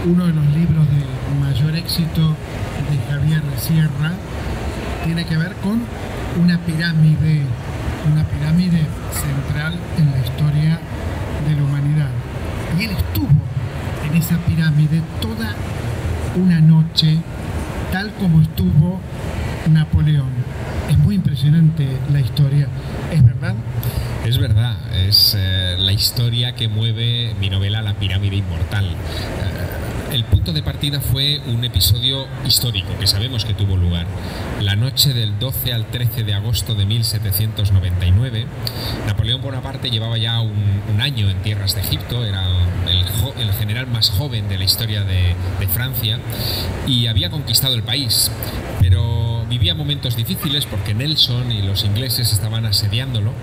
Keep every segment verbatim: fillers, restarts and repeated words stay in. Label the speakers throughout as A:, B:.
A: uno de los libros de mayor éxito de Javier Sierra tiene que ver con una pirámide, una pirámide central en la historia de la humanidad. Y él estuvo en esa pirámide toda una noche, tal como estuvo Napoleón. Es muy impresionante la historia, ¿es verdad?
B: Es verdad, es eh, la historia que mueve mi novela La pirámide inmortal. Eh, el punto de partida fue un episodio histórico que sabemos que tuvo lugar. La noche del doce al trece de agosto de mil setecientos noventa y nueve, Napoleón Bonaparte llevaba ya un, un año en tierras de Egipto, era el, jo el general más joven de la historia de, de Francia y había conquistado el país, pero vivía momentos difíciles porque Nelson y los ingleses estaban asediándolo.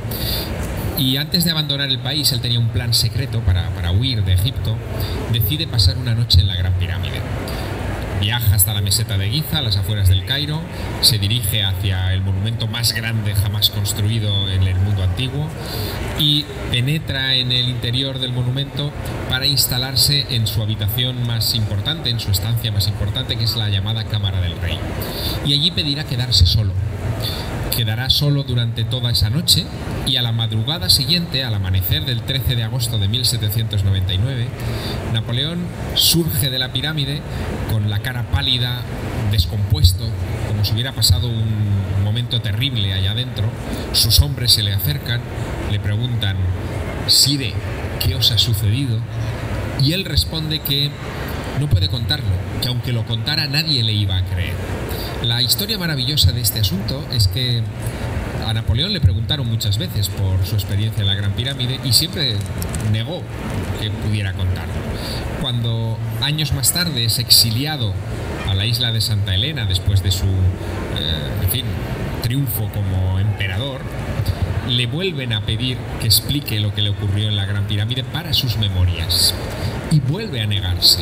B: Y antes de abandonar el país, él tenía un plan secreto para, para huir de Egipto. Decide pasar una noche en la Gran Pirámide. Viaja hasta la meseta de Giza, a las afueras del Cairo, se dirige hacia el monumento más grande jamás construido en el mundo antiguo y penetra en el interior del monumento para instalarse en su habitación más importante, en su estancia más importante, que es la llamada Cámara del Rey. Y allí pedirá quedarse solo. Quedará solo durante toda esa noche y a la madrugada siguiente, al amanecer del trece de agosto de mil setecientos noventa y nueve, Napoleón surge de la pirámide con la cara pálida, descompuesto, como si hubiera pasado un momento terrible allá adentro. Sus hombres se le acercan, le preguntan: «Sire, ¿qué os ha sucedido?». Y él responde que no puede contarlo, que aunque lo contara nadie le iba a creer. La historia maravillosa de este asunto es que a Napoleón le preguntaron muchas veces por su experiencia en la Gran Pirámide y siempre negó que pudiera contarlo. Cuando años más tarde es exiliado a la isla de Santa Elena después de su eh, en fin, triunfo como emperador, le vuelven a pedir que explique lo que le ocurrió en la Gran Pirámide para sus memorias y vuelve a negarse.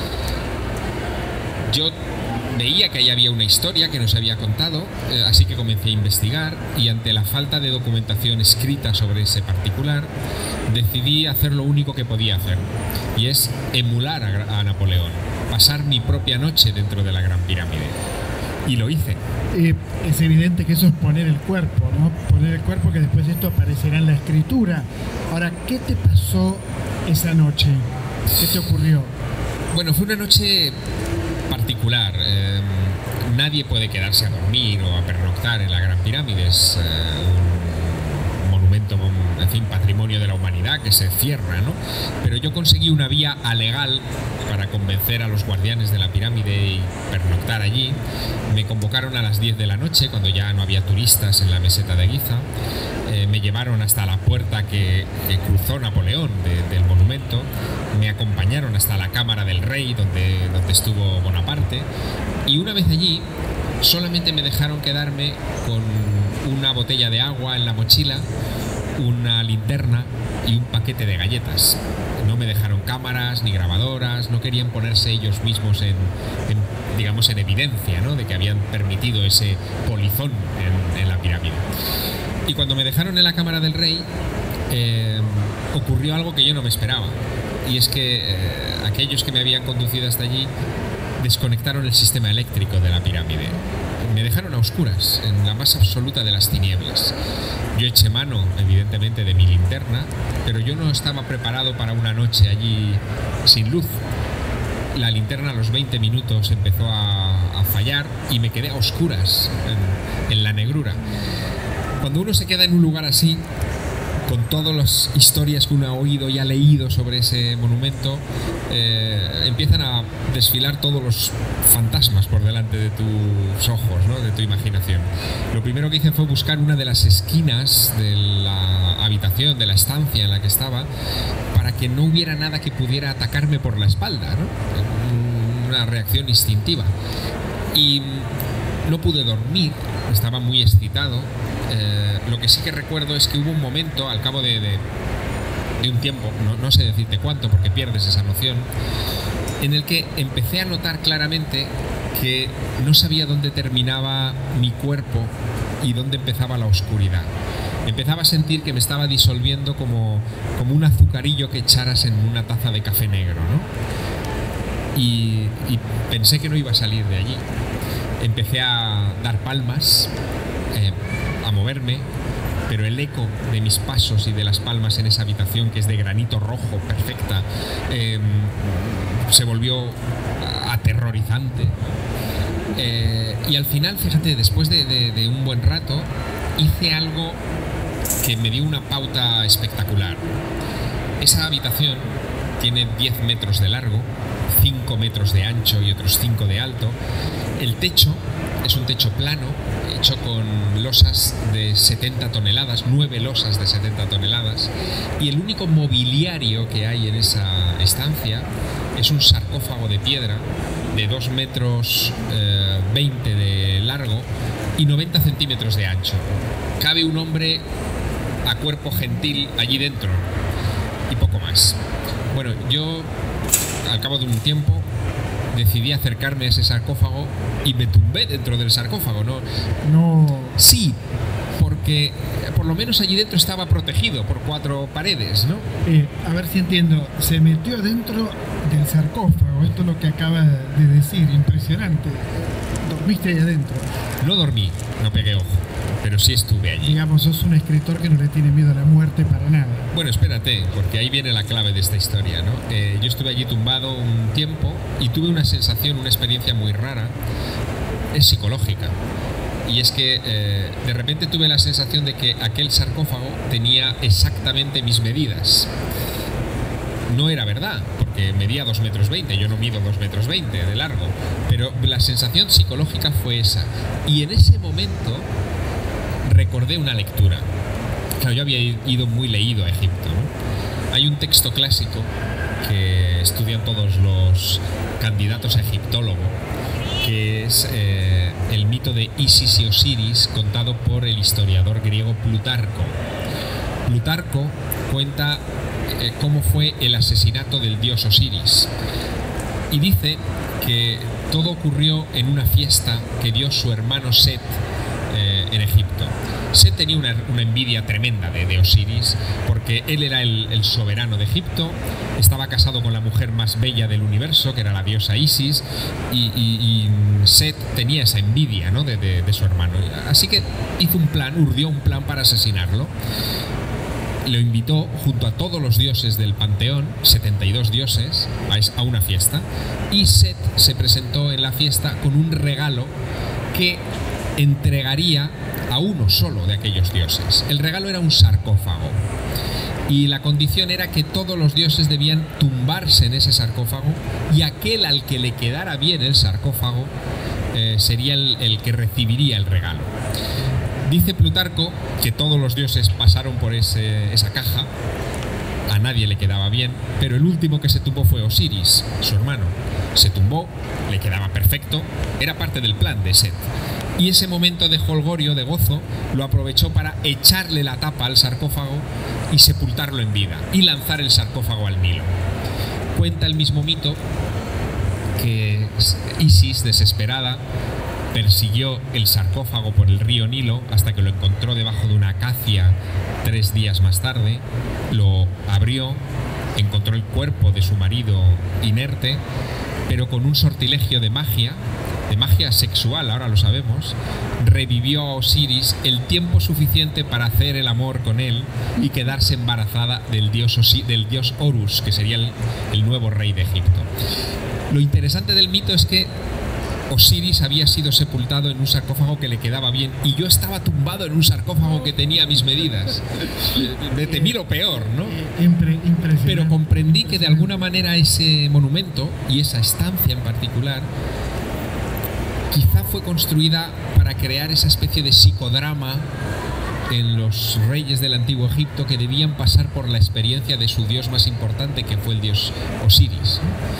B: Yo veía que ahí había una historia que nos había contado, eh, así que comencé a investigar y ante la falta de documentación escrita sobre ese particular, decidí hacer lo único que podía hacer, y es emular a, a Napoleón, pasar mi propia noche dentro de la Gran Pirámide. Y lo hice.
A: Eh, es evidente que eso es poner el cuerpo, ¿no? Poner el cuerpo, que después esto aparecerá en la escritura. Ahora, ¿qué te pasó esa noche? ¿Qué te ocurrió?
B: Bueno, fue una noche particular. Eh, nadie puede quedarse a dormir o a pernoctar en la Gran Pirámide. Es eh, un monumento, en fin, patrimonio de la humanidad que se cierra, ¿no? Pero yo conseguí una vía alegal para convencer a los guardianes de la pirámide y pernoctar allí. Me convocaron a las diez de la noche, cuando ya no había turistas en la meseta de Giza. Eh, me llevaron hasta la puerta que, que cruzó Napoleón de, del monumento. Me acompañaron hasta la Cámara del Rey, donde, donde estuvo Bonaparte. Y una vez allí, solamente me dejaron quedarme con una botella de agua en la mochila, una linterna y un paquete de galletas. No me dejaron cámaras ni grabadoras, no querían ponerse ellos mismos en, en digamos, en evidencia, ¿no?, de que habían permitido ese polizón en, en la pirámide. Y cuando me dejaron en la Cámara del Rey, eh, ocurrió algo que yo no me esperaba. Y es que eh, aquellos que me habían conducido hasta allí desconectaron el sistema eléctrico de la pirámide. Me dejaron a oscuras, en la más absoluta de las tinieblas. Yo eché mano, evidentemente, de mi linterna, pero yo no estaba preparado para una noche allí sin luz. La linterna a los veinte minutos empezó a, a fallar y me quedé a oscuras en, en la negrura. Cuando uno se queda en un lugar así, con todas las historias que uno ha oído y ha leído sobre ese monumento, eh, empiezan a desfilar todos los fantasmas por delante de tus ojos, ¿no?, de tu imaginación. Lo primero que hice fue buscar una de las esquinas de la habitación, de la estancia en la que estaba, para que no hubiera nada que pudiera atacarme por la espalda, ¿no?, una reacción instintiva. Y no pude dormir, estaba muy excitado. Eh, lo que sí que recuerdo es que hubo un momento, al cabo de, de, de un tiempo, no, no sé decirte cuánto porque pierdes esa noción, en el que empecé a notar claramente que no sabía dónde terminaba mi cuerpo y dónde empezaba la oscuridad. Empezaba a sentir que me estaba disolviendo como, como un azucarillo que echaras en una taza de café negro, ¿no? y, y pensé que no iba a salir de allí. Empecé a dar palmas, eh, a moverme, pero el eco de mis pasos y de las palmas en esa habitación, que es de granito rojo, perfecta, eh, se volvió aterrorizante. Eh, y al final, fíjate, después de, de, de un buen rato, hice algo que me dio una pauta espectacular. Esa habitación tiene diez metros de largo, cinco metros de ancho y otros cinco de alto. El techo es un techo plano, hecho con losas de setenta toneladas, nueve losas de setenta toneladas, y el único mobiliario que hay en esa estancia es un sarcófago de piedra de dos metros veinte de largo y noventa centímetros de ancho. Cabe un hombre a cuerpo gentil allí dentro y poco más. Bueno, yo al cabo de un tiempo decidí acercarme a ese sarcófago y me tumbé dentro del sarcófago, ¿no?
A: No.
B: Sí, porque por lo menos allí dentro estaba protegido por cuatro paredes, ¿no?
A: Eh, a ver si entiendo. Se metió dentro del sarcófago. Esto es lo que acaba de decir. Impresionante. ¿Dormiste ahí adentro?
B: No dormí, no pegué ojo, pero sí estuve allí.
A: Digamos, sos un escritor que no le tiene miedo a la muerte para nada.
B: Bueno, espérate, porque ahí viene la clave de esta historia, ¿no? Eh, yo estuve allí tumbado un tiempo y tuve una sensación, una experiencia muy rara. Es psicológica. Y es que eh, de repente tuve la sensación de que aquel sarcófago tenía exactamente mis medidas. No era verdad, porque medía dos metros veinte, yo no mido dos metros veinte de largo, pero la sensación psicológica fue esa. Y en ese momento recordé una lectura. Claro, yo había ido muy leído a Egipto, ¿no? Hay un texto clásico que estudian todos los candidatos a egiptólogo, que es eh, el mito de Isis y Osiris, contado por el historiador griego Plutarco. Plutarco cuenta eh, cómo fue el asesinato del dios Osiris y dice que todo ocurrió en una fiesta que dio su hermano Set eh, en Egipto. Set tenía una, una envidia tremenda de, de Osiris, porque él era el, el soberano de Egipto, estaba casado con la mujer más bella del universo, que era la diosa Isis, y, y, y Set tenía esa envidia, ¿no? de, de, de su hermano. Así que hizo un plan, urdió un plan para asesinarlo. Lo invitó junto a todos los dioses del panteón, setenta y dos dioses, a, a una fiesta, y Set se presentó en la fiesta con un regalo que entregaría a uno solo de aquellos dioses. El regalo era un sarcófago y la condición era que todos los dioses debían tumbarse en ese sarcófago y aquel al que le quedara bien el sarcófago eh, sería el, el que recibiría el regalo. Dice Plutarco que todos los dioses pasaron por ese, esa caja, a nadie le quedaba bien, pero el último que se tumbó fue Osiris, su hermano. Se tumbó, le quedaba perfecto, era parte del plan de Set. Y ese momento de jolgorio, de gozo, lo aprovechó para echarle la tapa al sarcófago y sepultarlo en vida, y lanzar el sarcófago al Nilo. Cuenta el mismo mito que Isis, desesperada, persiguió el sarcófago por el río Nilo hasta que lo encontró debajo de una acacia tres días más tarde, lo abrió, encontró el cuerpo de su marido inerte, pero con un sortilegio de magia, de magia sexual, ahora lo sabemos, revivió a Osiris el tiempo suficiente para hacer el amor con él y quedarse embarazada del dios, Osi, del dios Horus, que sería el, el nuevo rey de Egipto. Lo interesante del mito es que Osiris había sido sepultado en un sarcófago que le quedaba bien y yo estaba tumbado en un sarcófago que tenía mis medidas. Me temí lo peor, ¿no? Pero comprendí que de alguna manera ese monumento y esa estancia en particular quizá fue construida para crear esa especie de psicodrama en los reyes del antiguo Egipto que debían pasar por la experiencia de su dios más importante, que fue el dios Osiris.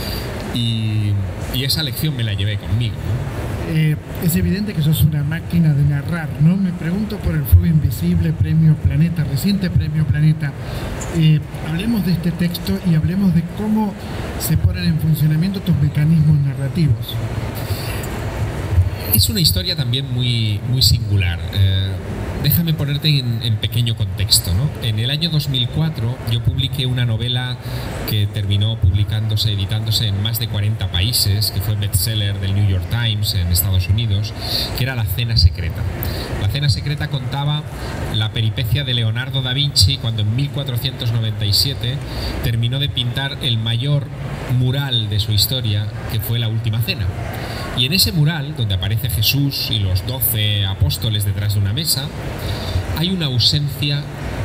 B: Y, y esa lección me la llevé conmigo, ¿no?
A: Eh, es evidente que sos una máquina de narrar, ¿no? Me pregunto por el Fuego Invisible, Premio Planeta, reciente Premio Planeta. Eh, hablemos de este texto y hablemos de cómo se ponen en funcionamiento tus mecanismos narrativos.
B: Es una historia también muy, muy singular. Eh, déjame ponerte en, en pequeño contexto, ¿no? En el año dos mil cuatro yo publiqué una novela que terminó publicándose, editándose en más de cuarenta países, que fue bestseller del New York Times en Estados Unidos, que era La Cena Secreta. La Cena Secreta contaba la peripecia de Leonardo da Vinci cuando en mil cuatrocientos noventa y siete terminó de pintar el mayor mural de su historia, que fue La Última Cena. Y en ese mural, donde aparece Jesús y los doce apóstoles detrás de una mesa, hay una ausencia,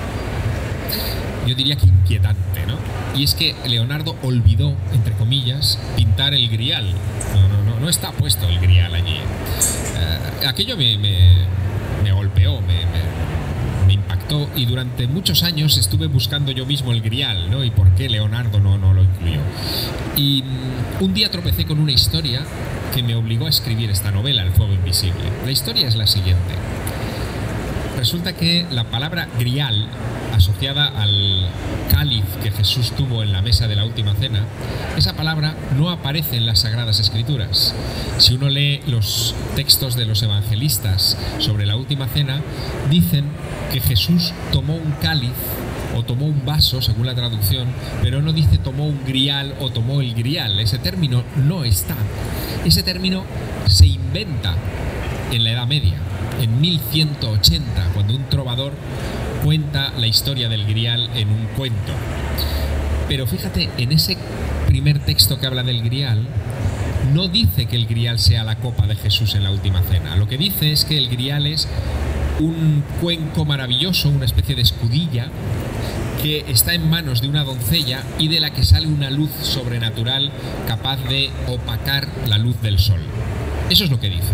B: yo diría que inquietante, ¿no? Y es que Leonardo olvidó, entre comillas, pintar el grial. No, no, no, no está puesto el grial allí. Eh, aquello me, me, me golpeó, me, me, me impactó, y durante muchos años estuve buscando yo mismo el grial, ¿no? Y por qué Leonardo no, no lo incluyó. Y um, un día tropecé con una historia que me obligó a escribir esta novela, El Fuego Invisible. La historia es la siguiente. Resulta que la palabra grial, asociada al cáliz que Jesús tuvo en la mesa de la Última Cena, esa palabra no aparece en las Sagradas Escrituras. Si uno lee los textos de los evangelistas sobre la Última Cena, dicen que Jesús tomó un cáliz o tomó un vaso, según la traducción, pero no dice tomó un grial o tomó el grial. Ese término no está. Ese término se inventa en la Edad Media, en mil ciento ochenta, cuando un trovador cuenta la historia del grial en un cuento. Pero fíjate, en ese primer texto que habla del grial, no dice que el grial sea la copa de Jesús en la Última Cena. Lo que dice es que el grial es un cuenco maravilloso, una especie de escudilla, que está en manos de una doncella y de la que sale una luz sobrenatural capaz de opacar la luz del sol. Eso es lo que dice.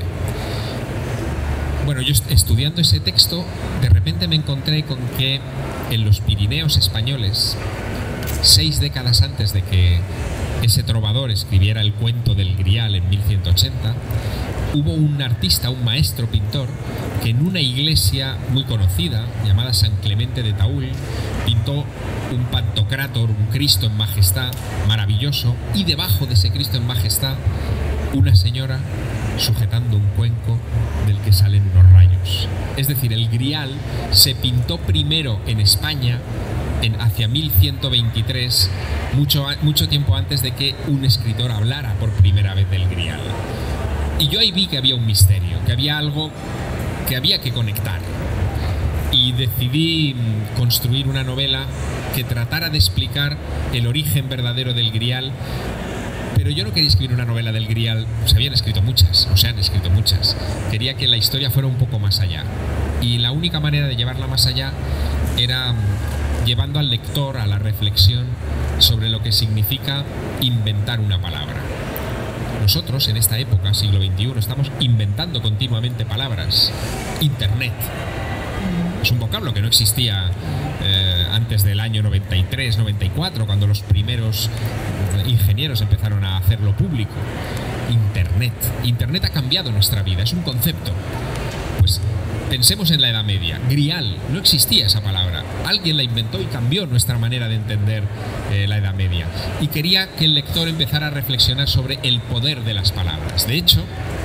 B: Bueno, yo estudiando ese texto, de repente me encontré con que en los Pirineos españoles, seis décadas antes de que ese trovador escribiera el cuento del grial en mil ciento ochenta, hubo un artista, un maestro pintor, que en una iglesia muy conocida, llamada San Clemente de Taúl, pintó un Pantocrátor, un Cristo en majestad, maravilloso, y debajo de ese Cristo en majestad, una señora sujetando un cuenco del que salen unos rayos. Es decir, el grial se pintó primero en España, en, hacia mil ciento veintitrés, mucho, mucho tiempo antes de que un escritor hablara por primera vez del grial. Y yo ahí vi que había un misterio, que había algo que había que conectar. Y decidí construir una novela que tratara de explicar el origen verdadero del grial. Pero yo no quería escribir una novela del grial, se habían escrito muchas, o se han escrito muchas. Quería que la historia fuera un poco más allá. Y la única manera de llevarla más allá era llevando al lector a la reflexión sobre lo que significa inventar una palabra. Nosotros, en esta época, siglo veintiuno, estamos inventando continuamente palabras. Internet es un vocablo que no existía eh, antes del año noventa y tres, noventa y cuatro, cuando los primeros ingenieros empezaron a hacerlo público. Internet. Internet ha cambiado nuestra vida, es un concepto. Pues pensemos en la Edad Media. Grial, no existía esa palabra. Alguien la inventó y cambió nuestra manera de entender eh, la Edad Media. Y quería que el lector empezara a reflexionar sobre el poder de las palabras. De hecho,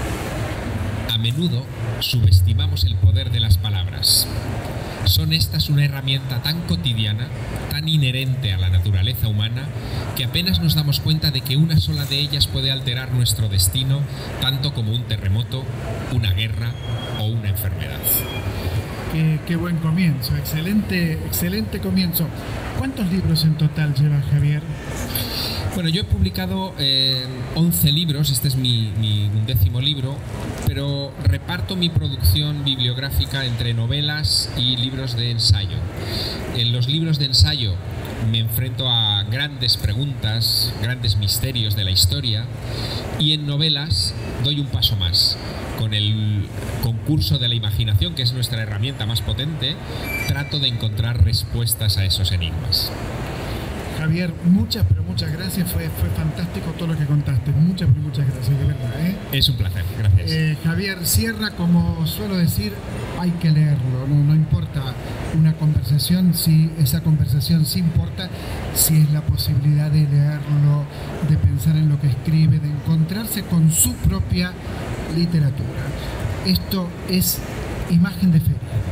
B: a menudo subestimamos el poder de las palabras. Son estas una herramienta tan cotidiana, tan inherente a la naturaleza humana, que apenas nos damos cuenta de que una sola de ellas puede alterar nuestro destino, tanto como un terremoto, una guerra o una enfermedad.
A: Qué, qué buen comienzo, excelente, excelente comienzo. ¿Cuántos libros en total lleva Javier?
B: Bueno, yo he publicado eh, once libros, este es mi, mi undécimo libro, pero reparto mi producción bibliográfica entre novelas y libros de ensayo. En los libros de ensayo me enfrento a grandes preguntas, grandes misterios de la historia, y en novelas doy un paso más. Con el concurso de la imaginación, que es nuestra herramienta más potente, trato de encontrar respuestas a esos enigmas.
A: Javier, muchas, pero muchas gracias. Fue, fue fantástico todo lo que contaste. Muchas, pero muchas gracias, de verdad, ¿eh?
B: Es un placer, gracias.
A: Eh, Javier Sierra, como suelo decir, hay que leerlo. No, no importa una conversación, si esa conversación sí importa, si es la posibilidad de leerlo, de pensar en lo que escribe, de encontrarse con su propia literatura. Esto es Imagen de Feria.